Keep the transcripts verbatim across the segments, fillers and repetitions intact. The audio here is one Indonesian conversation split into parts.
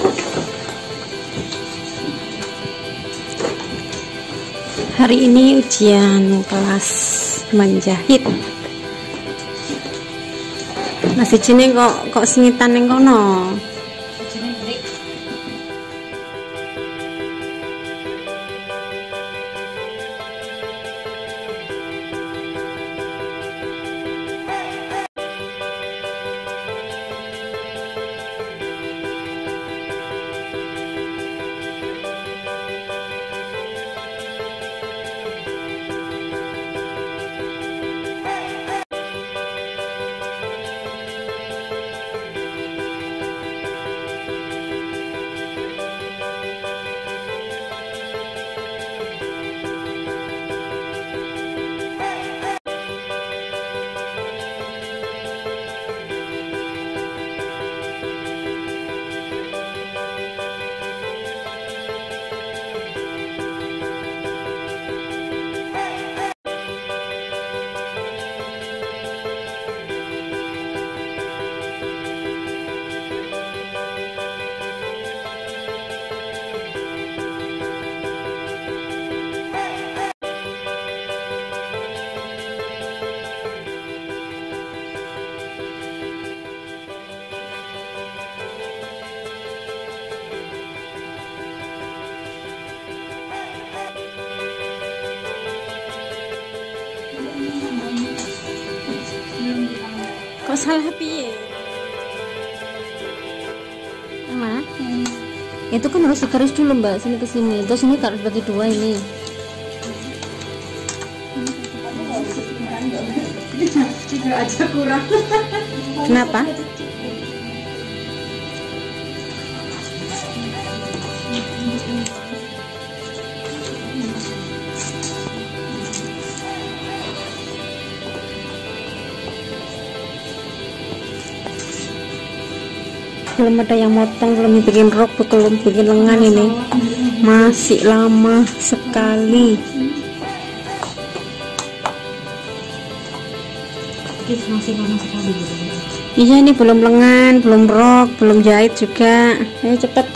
Hari ini ujian kelas menjahit. Masih jene kok kok singitan ning kono. Kok salah piye? Mana? Hmm. Itu kan harus garis dulu Mbak, sini ke sini. Terus ini harus bagi dua ini. Tiga aja kurang. Kenapa? Belum ada yang motong, belum bikin rok, belum bikin lengan. Ini masih lama sekali. Masih lama sekali. Iya, ini belum lengan, belum rok, belum jahit juga. Ayo cepet.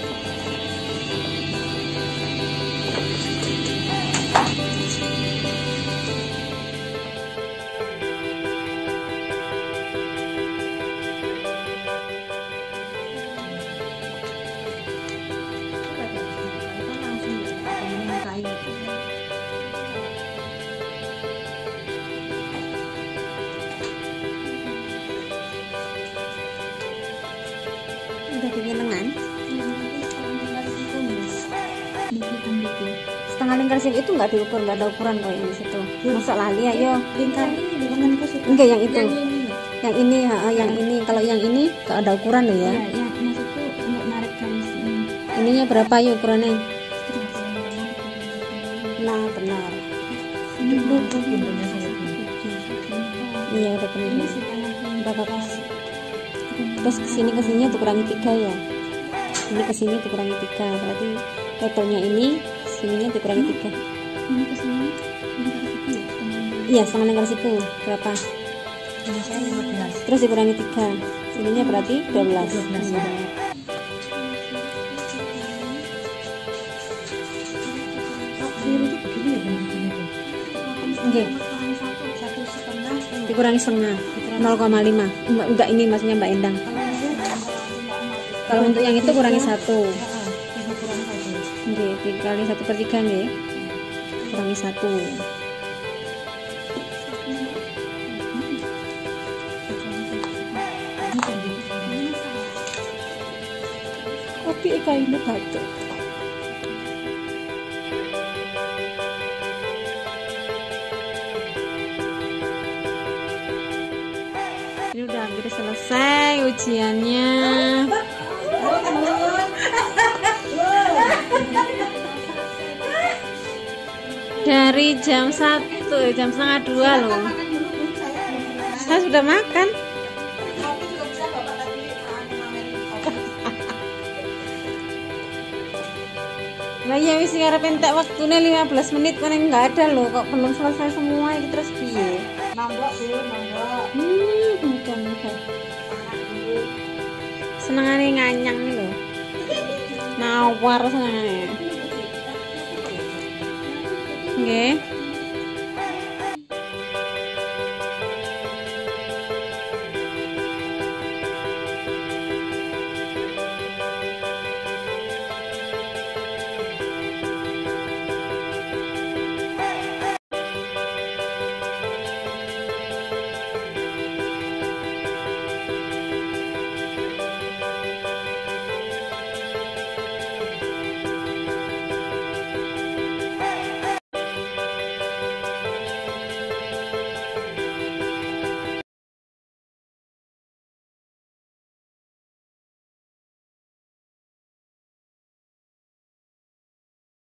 Udah bikin lengan? Setengah lingkar sini itu nggak diukur, nggak ada ukuran kok yang di situ. Masa lali ayo. Lingkar ini lenganku sih. Enggak yang itu. Yang ini. Yang ini, ha, yang ini. Kalau yang ini nggak ada ukuran loh ya. Ya, ya maksudku untuk narik garis ini. Ininya berapa ya ukurannya? Nah benar. Ini belum bundanya saya. Iya udah benar. Ini sih tangan Berapa pas? Terus kesini kesini tuh kurangi tiga ya. Ini kesini tuh kurangi tiga. Berarti totalnya ini sininya tuh kurangi tiga. ini ke sini lingkar siku ya. Iya setengah lingkar siku berapa? Nah, saya lima belas. Terus dikurangi tiga. Sininya berarti dua belas. dua belas ya. Oke. Satu setengah. Dikurangi setengah. nol koma lima. Enggak ini maksudnya Mbak Endang. Kalau untuk yang itu kurangi satu. Oke, dikali satu per tiga nih. Kurangi satu. Kopi kainnya batuk. Ini udah hampir selesai ujiannya. Dari jam satu, jam setengah dua loh. Saya sudah makan. Lah ya wis arep entek waktune lima belas menit kan enggak ada loh, kok belum selesai semua iki terus piye? Nambah sih, nambah. Hmm, bukan bukan. Senengane nganyang nih loh. mawar senengane. Nggih.